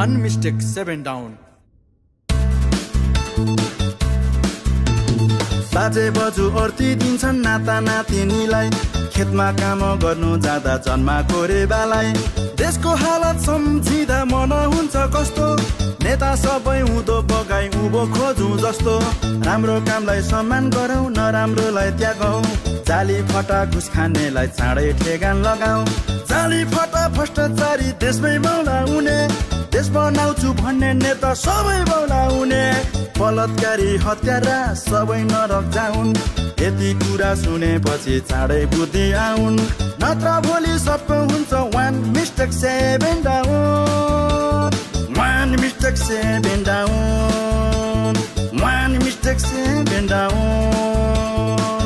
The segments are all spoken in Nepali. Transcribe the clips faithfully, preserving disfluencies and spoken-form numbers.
One mistake, seven down. बाजे बजु अर्ती दिन्छन् नाता नातिनीलाई खेतमा काम गर्नु जाँदा जन्मा कोरेबालाई देशको हालत सम्झिँदा मन हुन्छ कस्तो नेता सबै हुँदो बगाई उभो खोजु जस्तो राम्रो कामलाई सम्मान गरौँ नराम्रोलाई त्यागौँ जाली फटा घुस खानेलाई चाँडै ठेगान लगाऊ जाली फटा भ्रष्टाचारी देशमै बौला हुने देश बनाउँछु भन्ने नेता सबै बौला हुने बलात्कारी हत्यारा सबै नरक जाउन् यति कुरा सुनेपछि चाँडै बुद्धि आउन् नत्र भोलि सबको हुन्छ one mistake seven down one mistake seven down one mistake seven down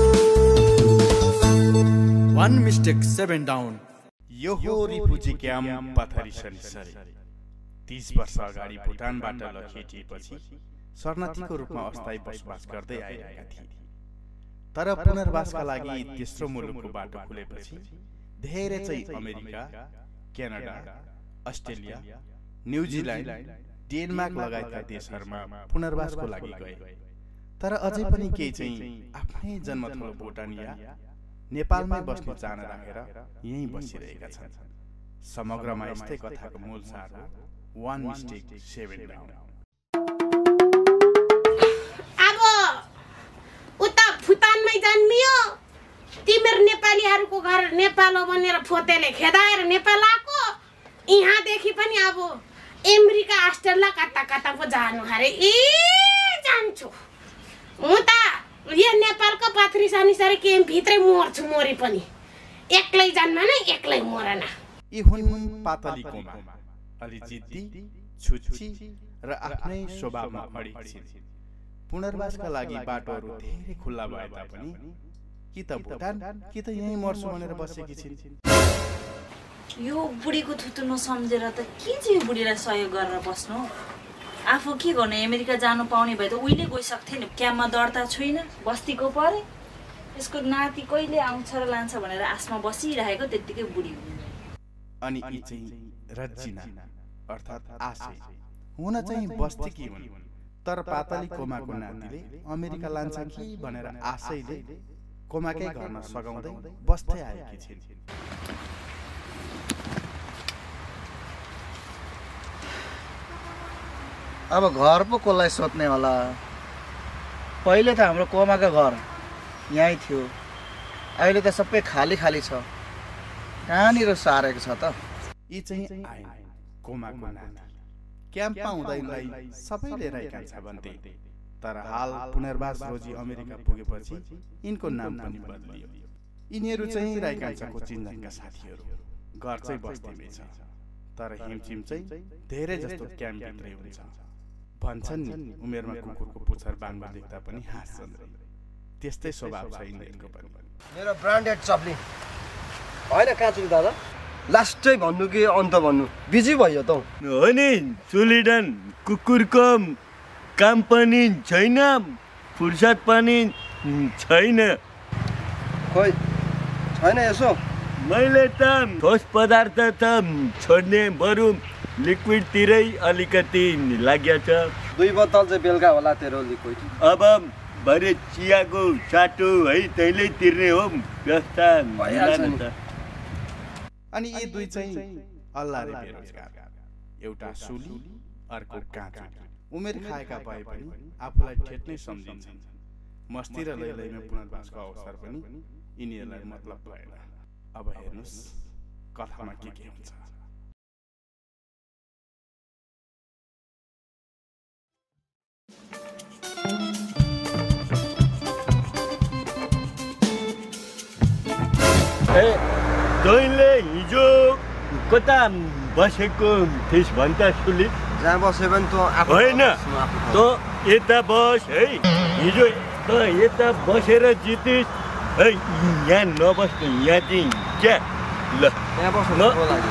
One mistake, seven down. यो हो रिफुजी क्याम्प पथरी सरिसरी तीस वर्ष अगाडि भुटानबाट लखेटिएपछि शरणार्थीको रूपमा अस्थायी बसोबास गर्दै आइरहेका थिए तर पुनर्वासका लागि तेस्रो मुलुकको बाटो खुलेपछि धेरै चाहिँ America Canada Australia New Zealand Denmark लगायतका देशहरूमा पुनर्वासको लागि गए तर अझै पनि केही चाहिँ आफ्नै जन्मथलो भुटानिया नेपालमै बस्ने चाहना राखेर यही बसिरहेका छन् समग्रमा यस्तै कथाको मूल सार हो वान मिस्टेक सेभेन डाउन अब उता भुटानमै जन्मियो तिम्रो नेपालीहरूको घर नेपाल हो भनेर फोतेले खेदाएर नेपाल आएको यहाँदेखि पनि अब अमेरिका अस्ट्रेलिया कता कता पो जानु अरे ए जान्छु म त यो नेपालको पाथरी सानिसरी केम भित्रै मर्छु मरे पनि एक्लै जन्मा न एक्लै मरन यी हुन् पातली कोमा अलि जिद्दी छुच्ची र आफ्नै स्वभावमा अडिग छिन् पुनर्वासका लागि बाटोहरू धेरै खुल्ला भए तापनि कि त भुटान कि त यही मर्छु भनेर बसेकी छिन् यो बुढीको थुतु नसम्झेर त के चाहिँ यो बुढीलाई सहयोग गरेर बस्नु आफू के गर्ने अमेरिका जानु पाउने भए त उहिले गइसक्थे नि क्याम्पमा दर्ता छुइनँ बस्तीको परे यसको नाति कहिले आउँछ र लान्छ भनेर आसमा बसिरहेको त्यत्तिकै बुढी अनि यी चाहिँ रज्जिना अर्थात् आशे हुन चाहिँ बस्तीकी हुन् तर पातली कोमाको नातिले अमेरिका लान्छ कि भनेर आशैले कोमाकै घरमा सघाउँदै बस्दै आएकी छिन् अब घर पो कसलाई सोध्ने होला पहिले त हाम्रो कोमाको घर यहीँ थियो अहिले त सबै खाली खाली छ कहाँनिर सारेको छ त यी चाहिँ आए कोमाको नाति क्याम्पमा हुँदा यिनलाई सबैले राइकान्छ भन्थे तर हाल पुनर्वास रोजी अमेरिका पुगेपछि यिनको नाम पनि बदलियो यिनीहरू चाहिँ राइकान्छको चिन्जनका साथीहरू घर चाहिँ बस्तीमै छ तर हिमचिम चाहिँ धेरै जस्तो क्याम्पभित्रै हुन्छ भन्छन् नि उमेरमा कुकुरको पुच्छर बाङ्गो देख्दा पनि हाँस्छन् त्यस्तै स्वभाव छ यिनीहरूको पनि मेरो ब्रान्डेड चप्ली होइन काँचुली दादा लास्टै भन्नु कि अन्त भन्नु बिजी भयो त हो नि चुलिडन कुकुरको काम पनि छैन फुर्सद पनि छैन खोइ छैन यसो मैले त ठोस पदार्थ त छोड्ने बरु लिक्विडतिरै अलिकति लाग्या छ दुई बोतल चाहिँ बेलुका होला तेरो लिक्विड अब भरे चियाको चाटो है तैँले तिर्ने हो व्यवस्था भइहाल्छ नि अनि यी दुई चाहिँ अल्लारे बेरोजगार एउटा सुली अर्को काँचो उमेर खाएका भए पनि आफूलाई ठेट नै सम्झिन्छन् मस्ती र लैलैमा पुनर्वासको अवसर पनि यिनीहरूलाई मतलब भएन अब हेर्नुहोस् कथामा के के हुन्छ ए तैँले हिजो कता बसेको थिइस् भन्छ सुली जहाँ बस्यो भने त होइन त यता बस है हिजो त यता बसेर जितिस् है यहाँ नबस्नु यहाँ चाहिँ क्या ल यहाँ बस्नु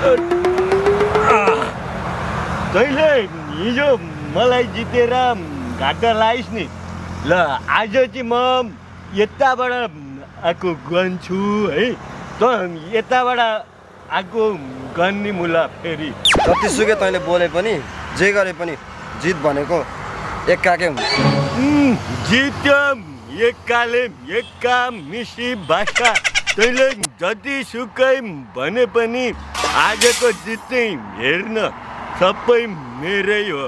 तैँले हिजो मलाई जितेर घाटा लाइस् नि ल आज चाहिँ म यताबाट आएको गन्छु है त यताबाट आगो गन्नी मुला फेरि जतिसुकै तैँले बोले पनि जे गरे पनि जित भनेको एक्काकै हुन्छ जित्यो एक्काले एक्का मिसी भाषा तैँले जतिसुकै भने पनि आजको जित चाहिँ हेर्न सबै मेरै हो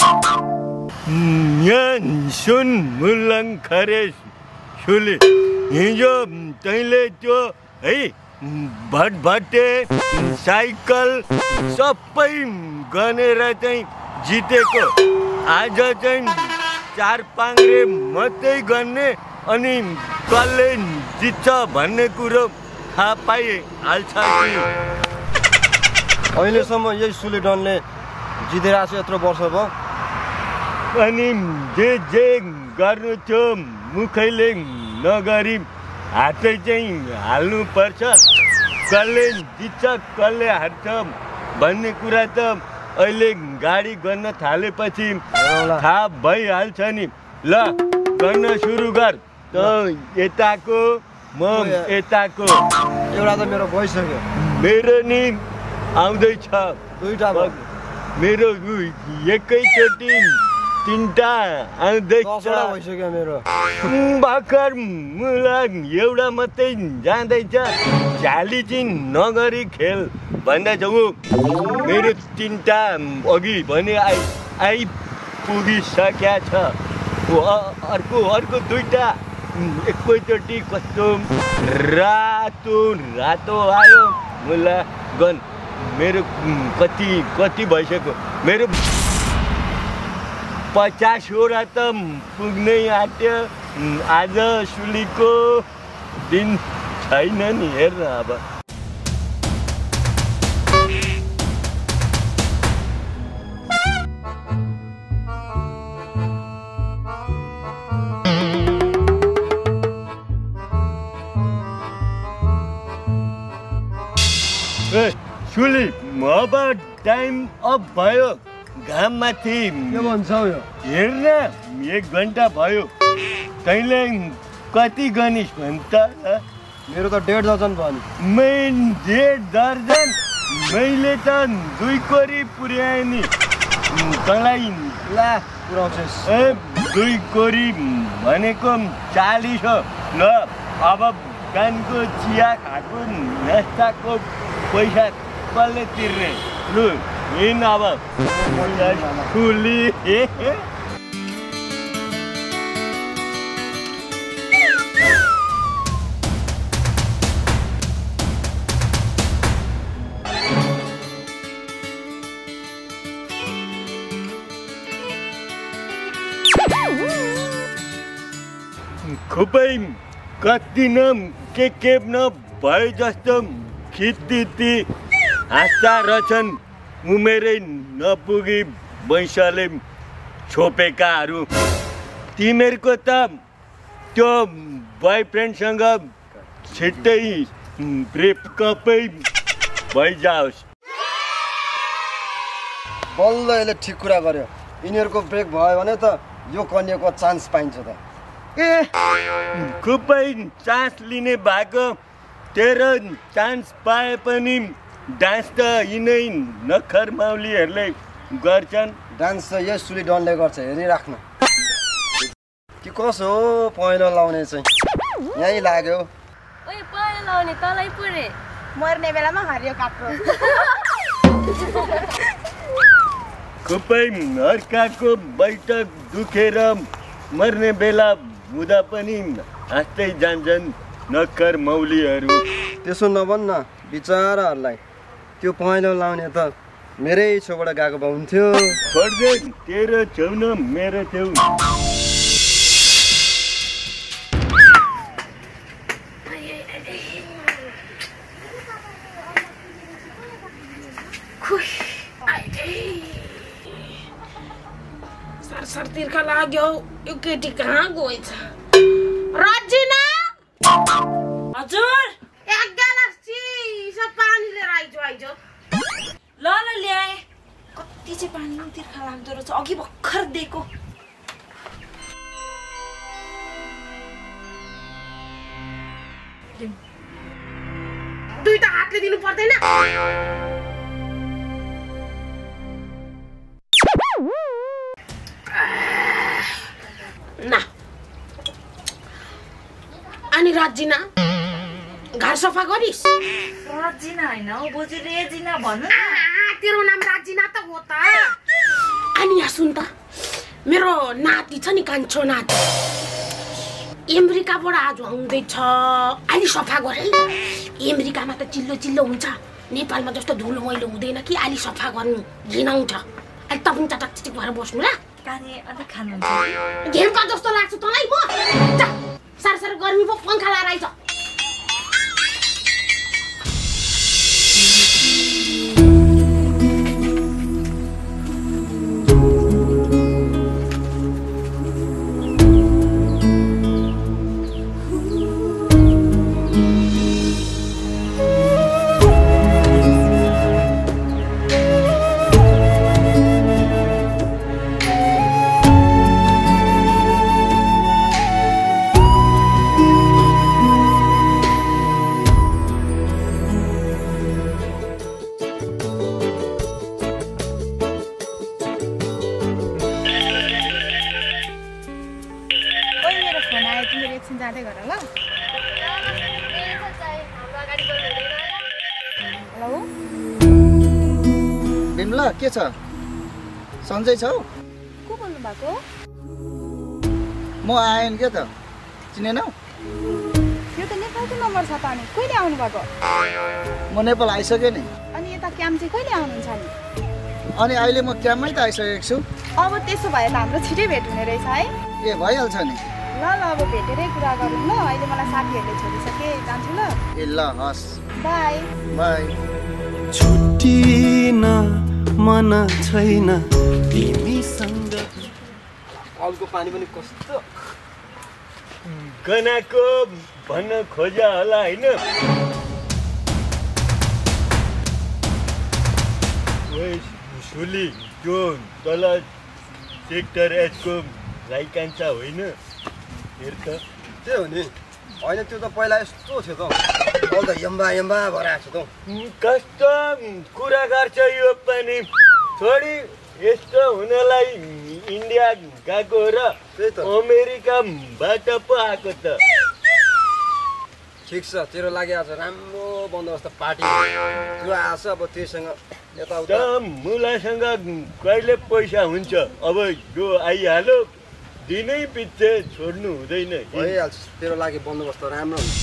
यहाँ सुन मुलङ खरे सुले हिजो तैँले त्यो है भटभटे साइकल सबै गनेर चाहिँ जितेको आज चाहिँ चार पाङ्रे मात्रै गर्ने अनि कसले जित्छ भन्ने कुरो थाहा पाइहाल्छ कि अहिलेसम्म यही सुलेडनले जितेर आएको छ यत्रो वर्ष भयो अनि जे जे गर्नु थियो मुखैले नगरी हातै चाहिँ हाल्नुपर्छ कसले जित्छ कसले हार्छ भन्ने कुरा त अहिले गाडी गर्न थालेपछि थाहा भइहाल्छ नि ल गर्न सुरु गर त यताको म यताको एउटा त मेरो भइसक्यो मेरो नि आउँदैछ दुईटा मेरो एकैचोटि तिनटा आउँदैछ भइसक्यो मेरो भर्खर मुला एउटा मात्रै जाँदैछ झाली चाहिँ नगरी खेल भन्दैछ ऊ मेरो तिनटा अघि भने आइ आइपुगिसकेका छ अर्को अर्को दुईटा एकैचोटि कस्तो रातो रातो आयो मुला गन मेरो कति कति भइसक्यो मेरो पचासवटा त पुग्नै आँट्यो आज सुलीको दिन छैन नि हेर्न अब सुली अब टाइम अफ भयो घाममाथि के भन्छ यो हेर्न एक घन्टा भयो तैँले कति गनिस् भन् त मेरो त डेढ दर्जन भयो नि मेन डेढ दर्जन मैले त दुई कोरी पुर्याएँ नि तँलाई ला पुऱ्याउँछस् ए दुई कोरी भनेको चालिस हो ल अब कानको चिया खाएको नास्ताको पैसा कसले तिर्ने लु हिँड अब फुली खुबै कति न के के न भए जस्तो खित्ती हाँस्दा रहेछन् उमेरै नपुगी वैशाले छोपेकाहरू तिमीहरूको त त्यो बोयफ्रेन्डसँग छिट्टै ब्रेकअपै भइजाओस् बल्ल यसले ठिक कुरा गर्यो यिनीहरूको ब्रेक भयो भने त यो कन्याको चान्स पाइन्छ त ए खुबै चान्स लिने भएको तेरो चान्स पाए पनि डान्स त यिनै नखर माउलीहरूले गर्छन् डान्स त यस सुलिडनले गर्छ हेरिराख्नु कि कसो हो पहेँलो लाउने चाहिँ यहीँ लाग्यो ओए पहेँलो लाउने तलै पुरे मर्ने बेलामा हरियो काप्रो खुबै अर्काको बैठक दुखेर मर्ने बेला हुँदा पनि हाँस्दै जान्छन् नक्कर मौलीहरू त्यसो नभन्न बिचाराहरूलाई त्यो पहेँलो लाउने त मेरै छेउबाट गएको भए हुन्थ्यो छोड्दै तेरो छेउ न मेरो छेउ सरसर तिर्खा लाग्यो यो केटी कहाँ गएछ रजिना हजुर एक गिलास चिसो पानी लिएर आइजो आइजो ल ल ल्याए कति चाहिँ पानी तिर्खा लाग्दो रहेछ अघि भर्खर दिएको दुईटा हातले दिनु पर्दैन? ना अनि राजिना घर सफा गरिस्? राजिना हैन हो बोजू, रेजिना भन्नु न। तेरो नाम राजिना त हो त। अनि यहाँ सुन त, मेरो नाति छ नि, कान्छो नाति अमेरिकाबाट आज आउँदैछ। अलि सफा गर है। अमेरिकामा त चिल्लो चिल्लो हुन्छ, नेपालमा जस्तो धुलो मैलो हुँदैन कि। अलि सफा गर्नु घिनाउँछ। अलि त पनि चटक चिटिक भएर बस्नु ल। पानी अलिक खानुहुन्छ? घेम्पा जस्तो लाग्छ तँलाई म। सार सार गर्मी पो पङ्खा लाएर आइज। बिमला के छ? सन्जय छौ? को बोल्नु भएको? म आएन के त, चिनेनौ? यो त नेपालको नम्बर छ त। अनि कहिले आउनु भएको? म नेपाल आइसकेँ नि। अनि यता क्याम्प चाहिँ कहिले आउनुहुन्छ नि? अनि अहिले म क्याम्पमै त आइसकेको छु। अब त्यसो भए त हाम्रो छिटै भेट हुने रहेछ है? ए भइहाल्छ नि। ल ल अब भेटेरै कुरा गरौँ ल। अहिले मलाई साथीहरूले छोडिसके, जान्छु ल। ए ल हस्, बाई बाई। छुट्टिन मन छैन तिमीसँग। कलको पानी पनि कस्तो गनाको भन्न खोजा होला होइन? सुली त्यो तल सेक्टर एचको राई कान्छा होइन? हेर त त्यो हो नि। होइन त्यो त पहिला यस्तो थियो त, अहिले त यम्बा यम्बा भएर आएको छ त। कस्तो कुरा गर्छ यो पनि? छोडी यस्तो हुनलाई इन्डिया गएको र अमेरिकाबाट पो आएको त। ठिक छ, तेरो लागि आज राम्रो बन्दोबस्त पार्टी त्यो आएछ। अब त्योसँग यताउता मुलासँग कहिले पैसा हुन्छ? अब यो आइहाल्यो, दिनै पछि छोड्नु हुँदैन। भइहाल्छ, तेरो लागि बन्दोबस्त राम्रो हुन्छ।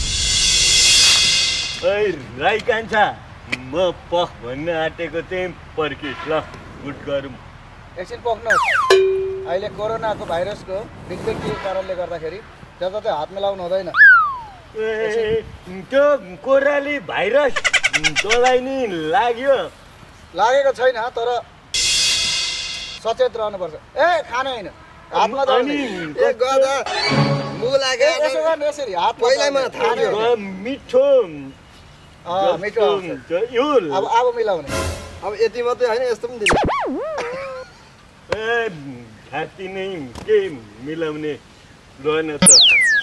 ऐ राई कान्छा, म पख भन्न आँटेको चाहिँ पर्खिस् ल, गुड गरौँ। एकछिन पक्नुहोस्। अहिले कोरोनाको भाइरसको विज्ञानको कारणले गर्दाखेरि जताततै हात मिलाउनु हुँदैन। ए त्यो कोराली भाइरस तँलाई नि लाग्यो? लागेको छैन, तर सचेत रहनुपर्छ। ए खाने होइन, हातमा दर्ने। ए गदा मुला गएर यसो गर्नु, यसरी हात पहिल्यै मलाई थाहा थियो। मिठो अँ मिठो यो अब अब मिलाउने। अब यति मात्रै होइन, यस्तो पनि दिनु। ए छाती नै के मिलाउने रहेन त।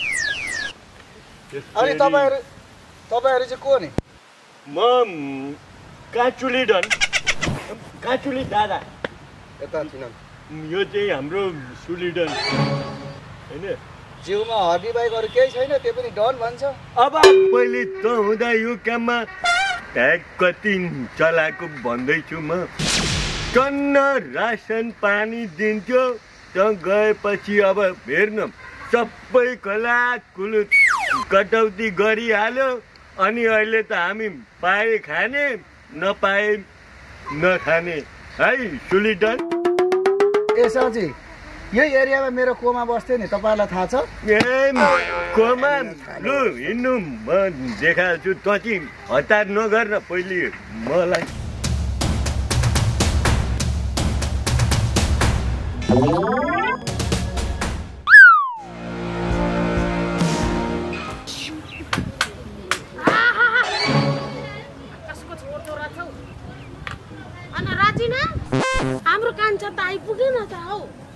अनि तपाईँहरू तपाईँहरू चाहिँ को नि? म काँचुली डन, काँचुली दादा। यता थिएन, यो चाहिँ हाम्रो सुलिडन होइन? जिउमा हड्डी बाइकहरू केही छैन, त्यो पनि डन भन्छ। अब पहिले त हुँदा यो काममा ट्याग कति चलाएको भन्दैछु म। टन्न रासन पानी दिन्थ्यो, त गएपछि अब हेर्न सबै कलात कुलुत कटौती गरिहाल्यो। अनि अहिले त हामी पाए खाने, नपाए नखाने है सुलिडन। ए साँची, यही एरियामा मेरो कोमा बस्थ्यो नि, तपाईँलाई थाहा छ? ए कोमा लु हिँड्नु, म देखाल्छु। त चाहिँ हतार नगर्न पहिले मलाई। हाम्रो कान्छा त आइपुगेन त हौ।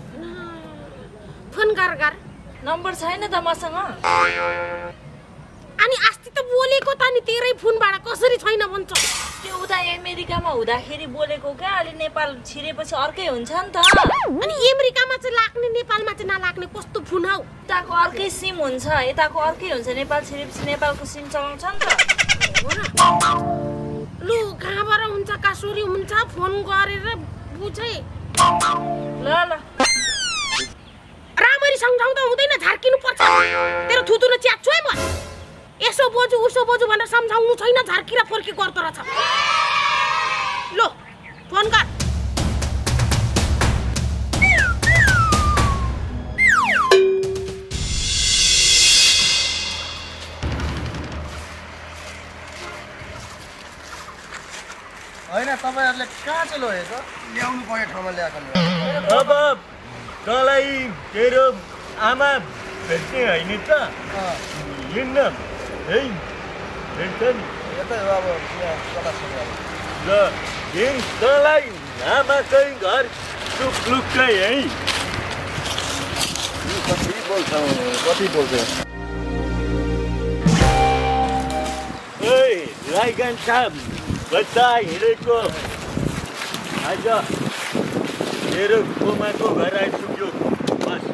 फोन गर गर। नम्बर छैन त मसँग। अनि अस्ति त बोलेको त नि तेरै फोनबाट कसरी छैन भन्छ त्यो उता अमेरिकामा हुँदाखेरि बोलेको क्या अलि नेपाल छिरेपछि अर्कै हुन्छ नि त अनि अमेरिकामा चाहिँ लाग्ने नेपालमा चाहिँ नलाग्ने कस्तो फोन हौ उताको अर्कै सिम हुन्छ यताको अर्कै हुन्छ नेपाल छिरेपछि नेपालको सिम चलाउँछ नि त लु कहाँबाट हुन्छ कसरी हुन्छ फोन गरेर बुझे ल ल राम्ररी सम्झाउँदा हुँदैन झार्किनु पर्छ तेरो थुतुनो च्याच्छु है म यसो बोजू उसो बोजू भनेर सम्झाउनु छैन झार्किरा फर्की गर्दो रहेछ लो फोन गर होइन तपाईँहरूले कहाँ चाहिँ लगेको ल्याउनु पर्ने ठाउँमा ल्याएको अब तँलाई तेरो आमा भेट्ने होइन त हिँड्न है भेट्छ नि यतै हो अब यहाँ कता छ ल हिँड तँलाई आमाकै घर टुक्लुक्कै है कति बोल्छ कति बोल्छ ए राईगञ्ज साहब बच्चा हिँडेको आज मेरो कोमाको घर आइपुग्यो बस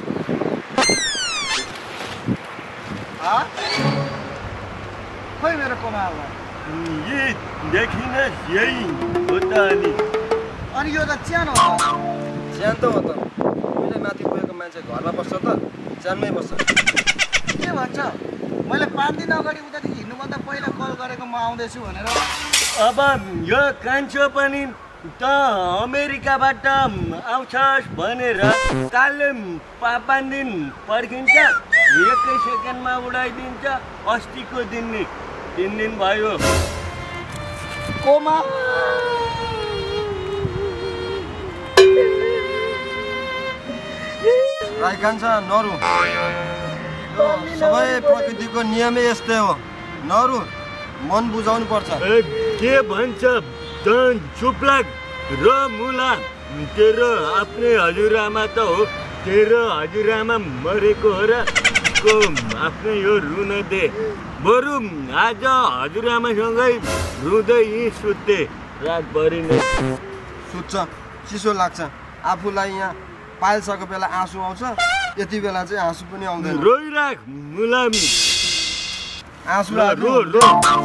खोइ मेरो कोमा होला यी देखिन यही हो त अनि अनि यो त च्यान हो च्यान त हो त उहिले माथि पुगेको मान्छे घरमा बस्छ त च्यानमै बस्छ के भन्छ मैले पाँच दिन अगाडि उतादेखि हिँड्नुभन्दा पहिला कल गरेको म आउँदैछु भनेर अब यो कान्छो पनि त अमेरिकाबाट आउँछस् भनेर कालले पाँच दिन पर्खिन्छ एकै सेकेन्डमा उडाइदिन्छ अस्तिको दिन नि तिन दिन भयो कोमा राईकान्छ नरु सबै प्रकृतिको नियमै यस्तै हो नरु मन बुझाउनु पर्छ के भन्छ त चुप्लाक र मुला तेरो आफ्नै हजुरआमा त हो तेरो हजुरआमा मरेको हो र को आफ्नै यो रुन दे बरु आज हजुरआमासँगै रुँदै सुत्ते रातभरि नै सुत्छ चिसो लाग्छ आफूलाई यहाँ पाइलसकेको बेला आँसु आउँछ यति बेला चाहिँ आँसु पनि आउँदैन रोइराख मुलाम आँसु रो रो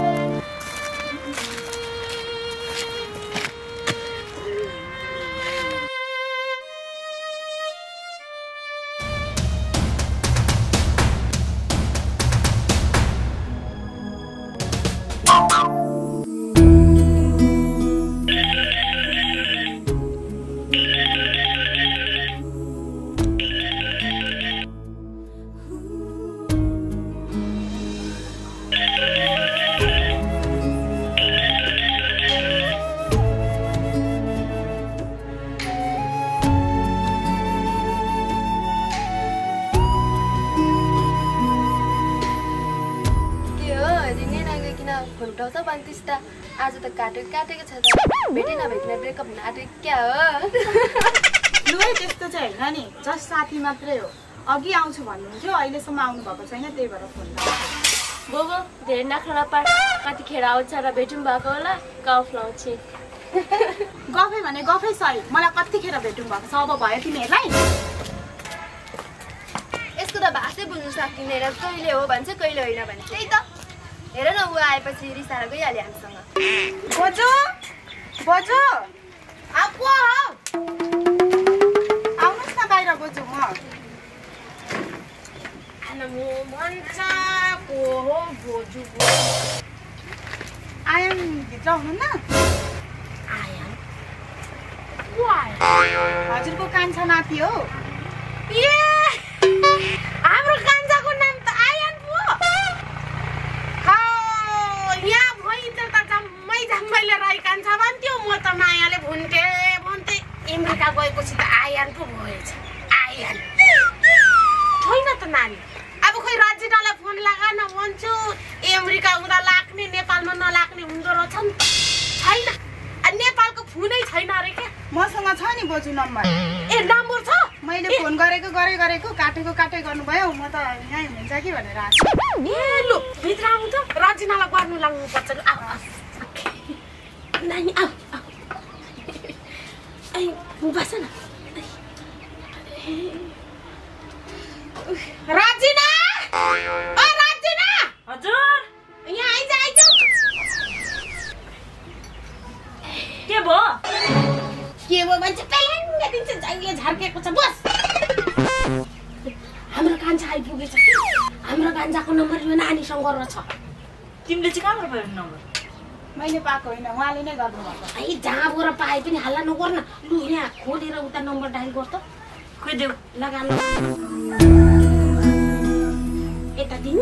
आज त काटेको काटेको छ त भेटै नभेट्न ब्रेकअप हुन आँटेको क्या हो लु है त्यस्तो चाहिँ होइन नि जस्ट साथी मात्रै हो अघि आउँछु भन्नुहुन्थ्यो अहिलेसम्म आउनु भएको छैन त्यही भएर फोन गोगो धेरै नखरा नपार कतिखेर आउँछ र भेटौँ भएको होला गफ लाउँछु गफै भने गफै सही मलाई कतिखेर भेटौँ भएको छ अब भयो तिमीहरूलाई यसको त भाषै बुझ्नु सकिँदैन कहिले हो भन्छ कहिले होइन भन्छ त्यही त हेर न ऊ आएपछि रिसाएर गइहाल्यो हामीसँग बोजू बोजू अब को हो आउनुहोस् न बाहिर बोजू म भन्छ को हो बोजू आयन भित्र हुनुहुन्न आयन हजुरको कान्छा नाति हो ए हाम्रो कान्छाको नाम त आयन पो यहाँ भइन्छ त जम्मै जम्मैले राई कान्छा भन्थ्यो म त मायाले भुन्थे भन्थे अमेरिका गएपछि त आयन पो भएछ आयन छैन त नानी अब खोइ रजिनालाई फोन लगा न भन्छु अमेरिका हुँदा लाग्ने नेपालमा नलाग्ने हुँदो रहेछ नि छैन नेपालको फोनै छैन अरे क्या मसँग छ नि बोजू नम्बर ए नम्बर छ मैले फोन गरेको गरे गरेको काटेको काटे गर्नुभयो म त यहीँ हुनुहुन्छ कि भनेर आएको ए लु भित्र आउनु त राजिनालाई गर्नु लाग्नुपर्छ आऊ नानी आऊ आऊ बस न राजिना ओ राजिना हजुर यहाँ आइज आइज के भयो के भयो भन्छ पेलेङ्ग दिन्छ जहिले झर्केको छ बस हाम्रो कान्छा आइपुगेछ कि हाम्रो कान्छाको नम्बर यो नानीसँग रहेछ तिमीले चाहिँ कहाँबाट पायो नम्बर मैले पाएको होइन उहाँले नै गर्नुभएको है जहाँबाट पाए पनि हल्ला नगर्न लु यहाँ खोलेर उता नम्बर डायल गर त खोइ देऊ लगा ल यता दिनु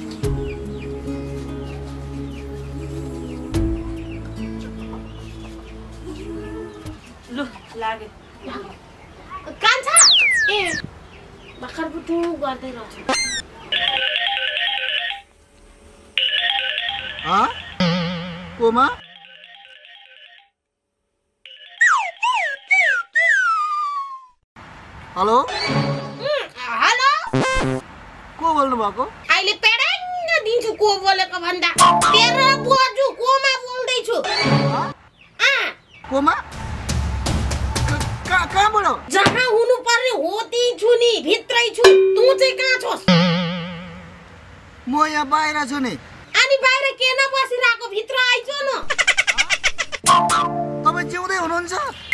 लु लाग्यो कान्छा ए भर्खर बुटु गर्दै रहेछ कोमा हेलो हेलो को बोल्नु भएको अहिले पेडेङ्ग दिन्छु को बोलेको भन्दा तेरो बोजू कोमा बोल्दै छु कोमा कहाँबाट जहाँ हुनु पर्ने हो त्यही छु नि भित्रै छु तँ चाहिँ कहाँ छस् म यहाँ बाहिर छु नि अनि बाहिर के न बसिरहेको भित्र आइज न तपाईँ जिउँदै हुनुहुन्छ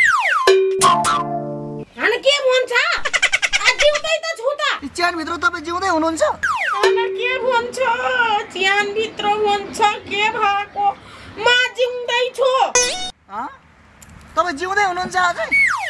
अनि के भन्छ जिउँदै त छु त च्यान भित्र तपाईँ जिउँदै हुनुहुन्छ अनि के भन्छ च्यान भित्र भन्छ के भएको म जिउँदै छु तपाईँ जिउँदै हुनुहुन्छ अझै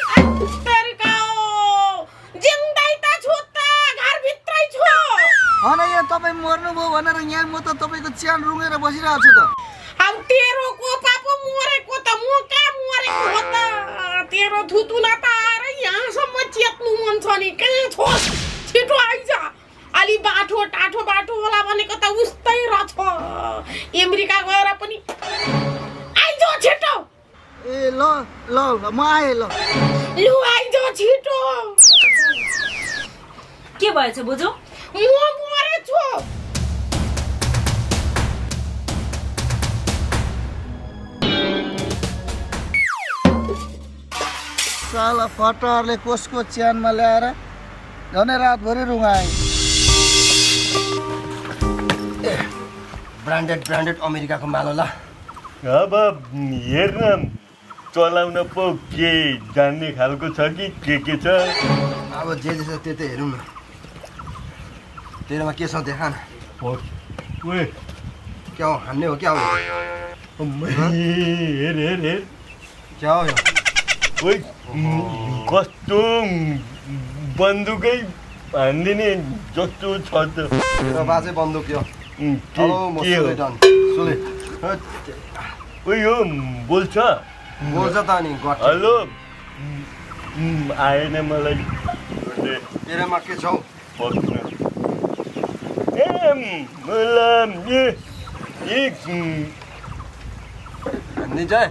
जिउँदै त छु त घर भित्रै छु होइन यहाँ तपाईँ मर्नुभयो भनेर यहाँ म त तपाईँको च्यान रुँगेर बसिरहेको छु त अब तेरो को पापो मरेको त म कहाँ मरेको हो त तेरो थुतुना त आएर यहाँसम्म चेत्नु मन छ नि कहाँ छोस् छिटो आइज अलि बाठो टाठो बाटो होला भनेको त उस्तै रहेछ अमेरिका गएर पनि आइज छिटो ए ल ल म आएँ ल लु आइज छिटो के भएछ बोजू म मरेछु साला फटाहरूले कसको च्यानमा ल्याएर झनै रातभरि रुँगाए ब्रान्डेड ब्रान्डेड अमेरिकाको माल होला अब हेर्न चलाउन पो के जान्ने खालको छ कि के के छ अब जे जे छ त्यो त हेरौँ न तेरोमा के छ देखा न क्या हो हान्ने हो क्या हो हेर हेर हेर क्या हो यो ओइ कस्तो बन्दुकै हान्दिने जस्तो छ त तेरो बाजे बन्दुक यो ओइ यो बोल्छ बोल्छ त नि हेलो आएन मलाई तेरोमा के छौ ए मलाई एक निजय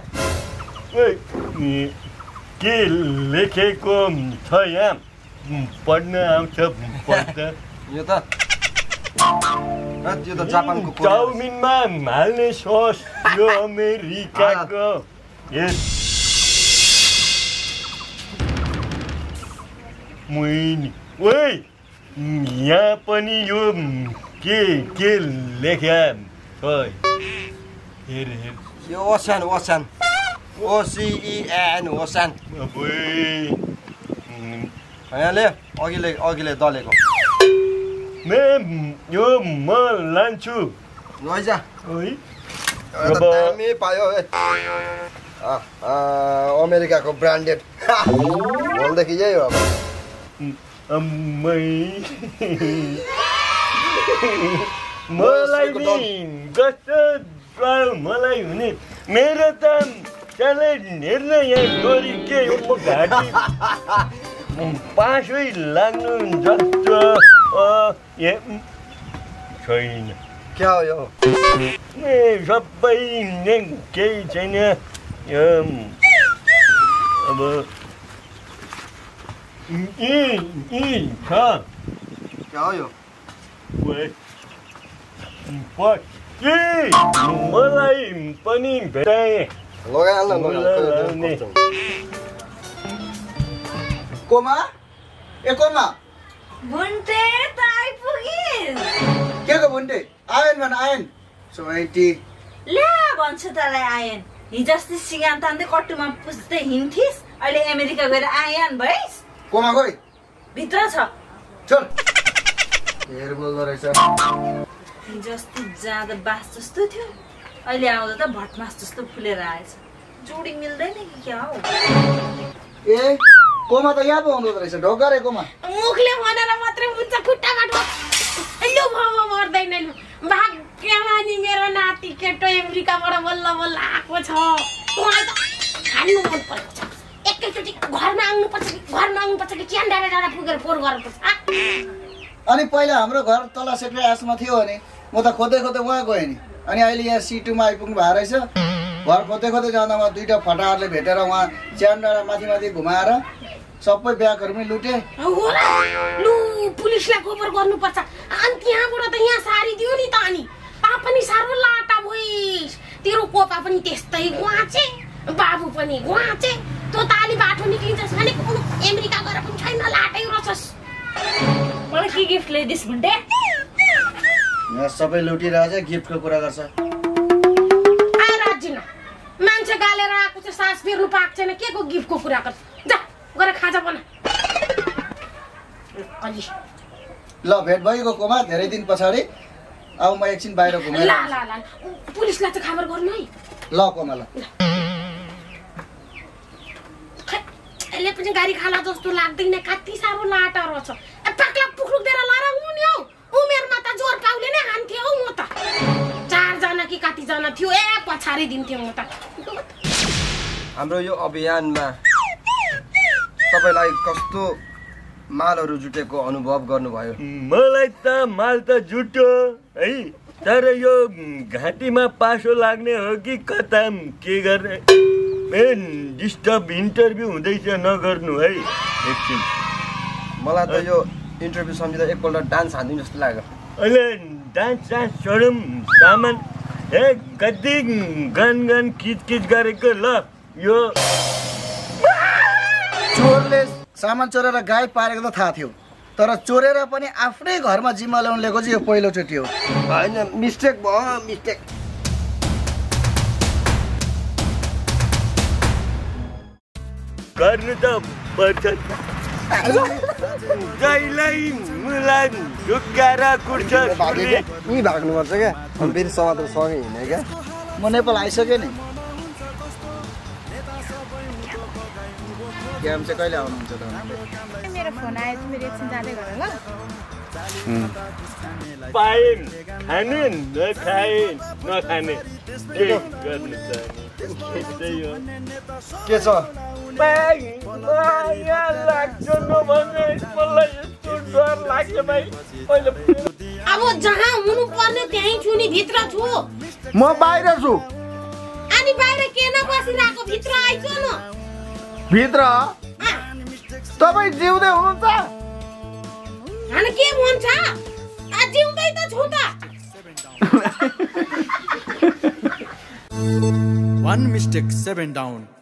के लेखेको छ यहाँ पढ्न आउँछ पढ्छ यो त यो त जापानको चाउमिनमा हाल्ने सस यो अमेरिकाको मुइनी ओइ यहाँ पनि यो के के लेख्या छ हेर हेर यो ओसान ओसान ओसिइएन ओसान यहाँले अघिले अघिले दलेको यो म लान्छु लैजा ओइ दामी पायो अमेरिकाको ब्रान्डेड भोलदेखि यही हो अब मलाई नि कस्तो मलाई हुने मेरो त हेर्न यहाँ डोरी के घाँटी पासै लाग्नु जस्तो छैन क्या हो यो ए सबै केही छैन अब यी यी छ क्या हो यो पढ कि मलाई पनि भेटाए लगाइहाल्न कोमा ए कोमा बुन्टे त आइपुगिस् के को बुन्टे आएन भन आएन सोइटी ल्या भन्छु तँलाई आएन हिजोस्ति सिगान तान्दै कट्टुमा पुस्दै हिँड्थिस् अहिले अमेरिका गएर आएन भइस् कोमा गई भित्र छ चल हेर बोल्दो रहेछ हिजोस्ति जाँदा बास जस्तो थियो अहिले आउँदा त भटमास जस्तो फुलेर आएछ जोडी मिल्दैन कि क्या हो ए कोमा त यहाँ पो आउँदो रहेछ ढोका रे कोमा मुखले भनेर मात्रै हुन्छ खुट्टाबाट लु भामा मर्दैन लु भाग्यमा नि मेरो नाति केटो अमेरिकाबाट बल्ल बल्ल आएको छ उहाँ त हान्नु मन पर्छ एकैचोटि घरमा आउनुपर्छ कि घरमा आउनुपर्छ कि च्यान डाँडा डाँडा पुगेर फोहोर गर्नुपर्छ अनि पहिला हाम्रो घर तल सेक्टर आसमा थियो भने म त खोज्दै खोज्दै उहाँ गएँ नि अनि अहिले यहाँ सिटुमा आइपुग्नु भएको रहेछ घर खोज्दै खोज्दै जाँदा म दुईवटा फटाहरूले भेटेर उहाँ च्यान डाँडा माथि माथि घुमाएर सबै ब्यागहरू पनि लुटे लु पुलिसलाई खबर गर्नुपर्छ अनि त्यहाँबाट त यहाँ सारिदियो नि त अनि पा पनि साह्रो लाटा भइस् तेरो कोपा पनि त्यस्तै गुवाचे बाबु पनि गुवाचे तँ त अलि बाटो निक्लिन्छस् भने अमेरिका गएर पनि छैन लाटै रहेछस् मलाई के गिफ्ट ल्याइदिस् बुन्टे यहाँ सबै लुटिरहेछ गिफ्टको कुरा गर्छ आ राजिन मान्छे गालेर आएको चाहिँ सास फेर्नु पाएको छैन के को गिफ्टको कुरा गर्छ जा गएर खाजा बना अलि ल भेट भइगयो कोमा धेरै दिन पछाडि अब म एकछिन बाहिर घुमेर ला ला ला पुलिसलाई चाहिँ खबर गर्नु है ल कोमा ल यसले पनि गाडी खाला जस्तो लाग्दैन कति साह्रो लाटा रहेछ पाक्ला पुक्लुक दिएर लराउनु नि हौ उमेरमा त जोर पाउले नै हान्थ्यो हौ म त चारजना कि कतिजना थियो ए पछाडि दिन्थ्यो म त हाम्रो यो अभियानमा तपाईलाई कस्तो मालहरू जुटेको अनुभव गर्नुभयो मलाई त माल त जुट्यो है तर यो घाँटीमा पासो लाग्ने हो कि कता के गर्ने डिस्टर्ब इन्टरभ्यू हुँदैछ नगर्नु है एकछिन मलाई त यो इन्टरभ्यू सम्झिँदा एकपल्ट डान्स हान्दिनु जस्तो लाग्यो अहिले डान्स डान्स छोडौँ सामान ए कति गन गन किच किच गरेको ल यो चोरले सामान चोरेर गाई पारेको त थाहा थियो तर चोरेर पनि आफ्नै घरमा जिम्मा ल्याउनु लिएको चाहिँ यो पहिलोचोटि हो होइन मिस्टेक भयो मिस्टेक गर्नु त पर्छ जहिल्यै मुलान ढुक्काएर कुर्छ यहीँ भाग्नुपर्छ क्या फेरि समातेर सँगै हिँड्ने क्या म नेपाल आइसकेँ नि गेम चाहिँ कहिले आउनुहुन्छ त मेरो फोन आयो फेरि एकछिन जाँदै गर ल पाए खाने नखाए नखाने के गर्नु त के छ माया लाग्छ नभने मलाई यस्तो डर लाग्छ भाइ अहिले अब जहाँ हुनु पर्ने त्यहीँ छु नि भित्र छु म बाहिर छु अनि बाहिर के न बसिरहेको भित्र आइज न भित्र तपाईँ जिउँदै हुनुहुन्छ अनि के भन्छ जिउँदै त छु त One mistake, seven down.